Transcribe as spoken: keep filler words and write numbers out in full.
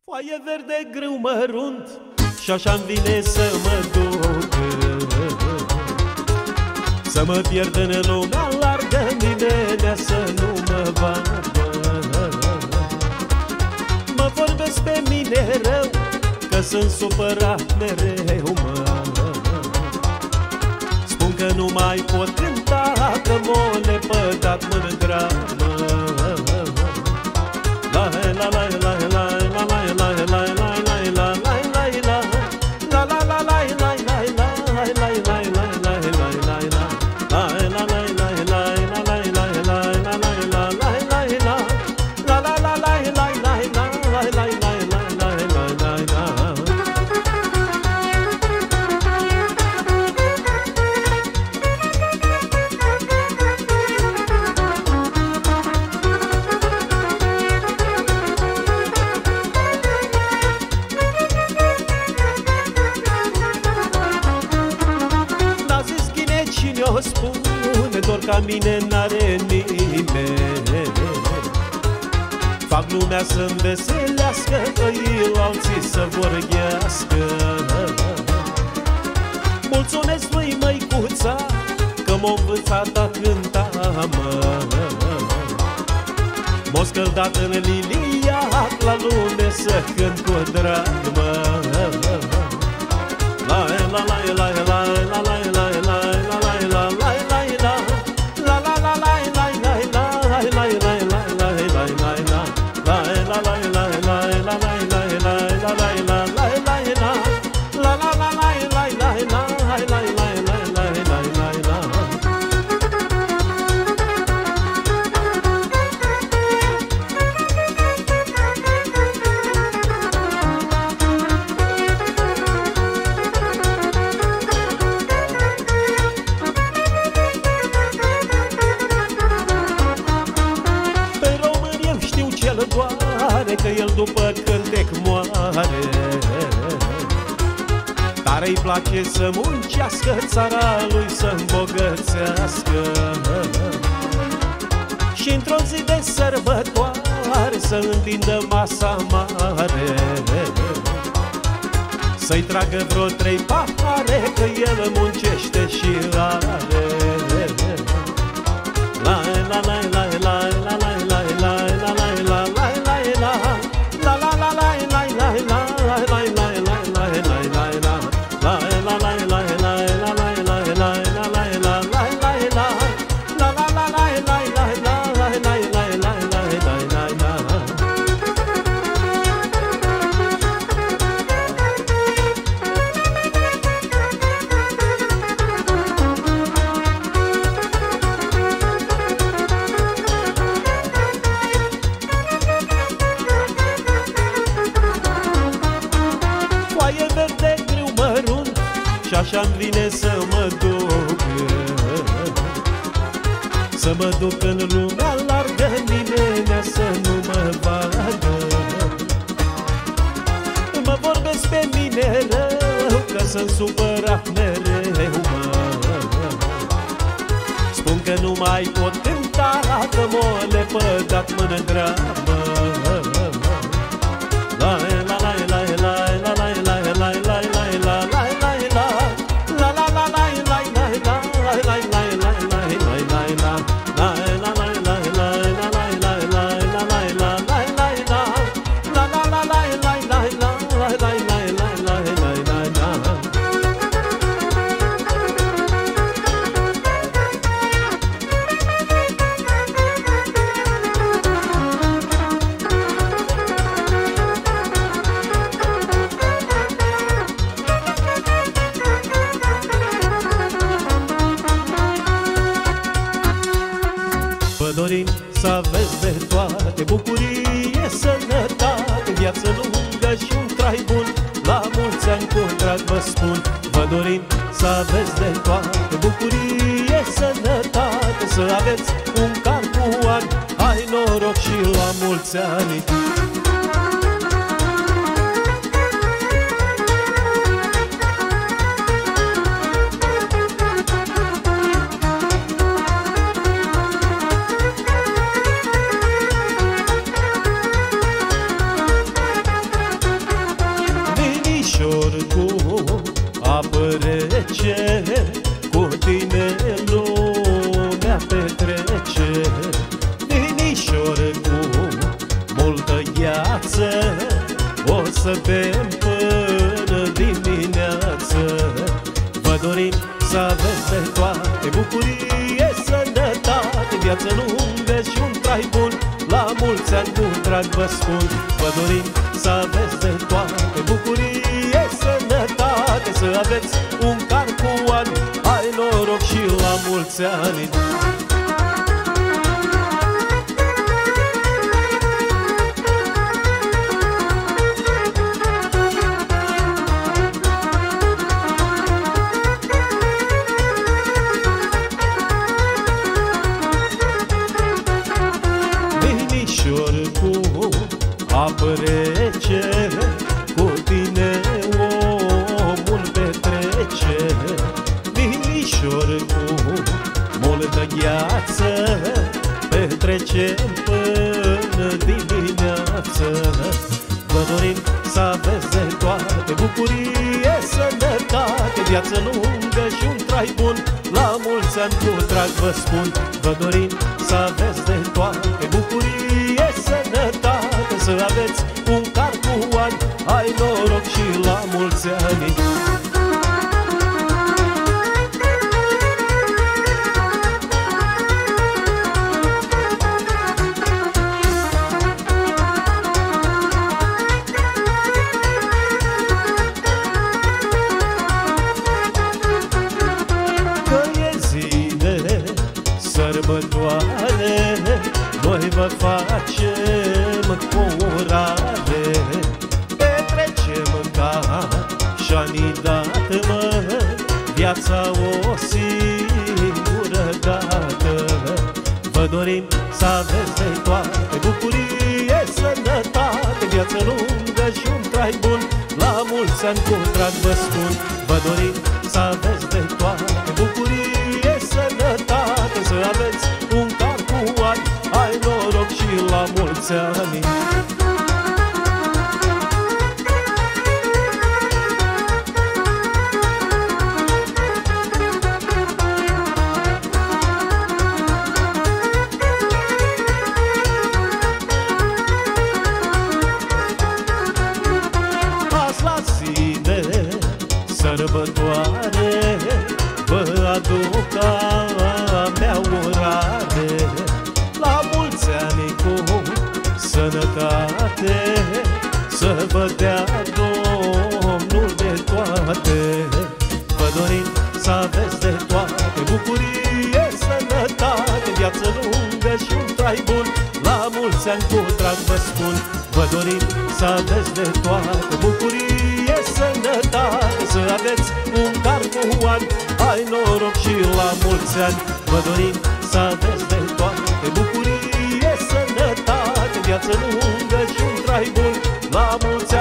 Foaie verde grâu mărunt și așa-mi vine să mă duc, să mă pierd în lumea largă, nimeni să nu mă vadă. Mă vorbesc pe mine rău, că sunt supărat mereu, mă. Spun că nu mai pot cânta, că m-o lepădat mândra, mă. La la la la la la la la la la la la la la o spune, doar ca mine n-are nimeni. Fac lumea să-mi veselească, îi alții să vorbească. Mulțumesc lui măicuța, că m-a învățat a cânta, mă. M-a scăldat în liliac, la lume să cânt cu drag, mă. La la la la la la la la la că el după cântec moare. Dar îi place să muncească, țara lui să îmbogățească. Și într-o zi de sărbătoare să întindă masa mare, să-i tragă vreo trei pahare, că el muncește și are. La la la la la la la la la la la la. Și așa-mi vine să mă duc, să mă duc în lumea largă, nimeni să nu mă vadă. Mă vorbesc pe mine rău, că sunt supărat mereu, mă. Spun că nu mai pot cânta, că m-o lepădat mândra, mă. La la la la la la la la la la la la. Vă dorim să aveți de toate, bucurie, sănătate, viață lungă și un trai bun. La mulți ani cu drag vă spun. Vă dorim să aveți de toate, bucurie, sănătate, să aveți un car cu ani, hai noroc și la mulți ani. aperece, cu tine lumea petrece. Vinișor cu multă gheață, o să bem până dimineață. Vă dorim să aveți de toate bucurie, sănătate, viață lungă și un trai bun. La mulți ani cu drag vă spun. Vă dorim să aveți de toate bucurie, sănătate, să aveți un car cu ani, ai noroc și la mulți ani. Cu apă rece, cu tine omul petrece. Vinișor cu multă gheață, petrecem până dimineață. Vă dorim să aveți de toate bucurie, sănătate, viață lungă și un trai bun. La mulți ani cu drag vă spun. Vă dorim să aveți de toate bucurie, sănătate, să aveți un car cu ani, ai noroc și la mulți ani. Că e zile sărbătoare, noi vă facem cu urare. Petrecem ca și-ani dat, mă, viața o singură dată. Vă dorim să aveți de toate bucurie, sănătate, viață lungă și un trai bun. La mulți ani cu drag vă spun. Vă dorim să aveți de toate bucurie, sănătate, să aveți un car cu ani, ai noroc și la mulți ani. Azi la zi de sărbătoare vă aduc a mea urare. La mulți ani cu sănătate, să vă dea Domnul de toate. Vă dorim să aveți de toate bucurie, sănătate, viață lungă și un trai bun. La mulți ani cu drag vă spun. Vă dorim să aveți de toate bucurie, sănătate, să aveți un car cu ani, ai noroc și la mulți ani. Vă dorim să aveți de toate bucurie, sănătate, viață lungă și un trai bun. La mulți ani.